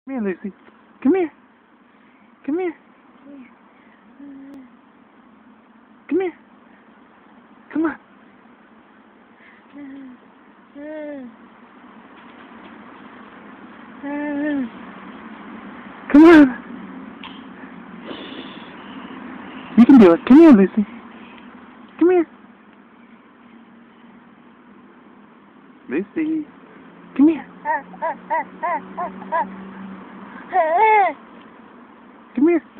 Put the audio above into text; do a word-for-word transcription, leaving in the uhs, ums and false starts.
Come here, Lucy. Come here. Come here. Come here. Come on. Come on. You can do it. Come here, Lucy. Come here. Lucy. Come here. Come here.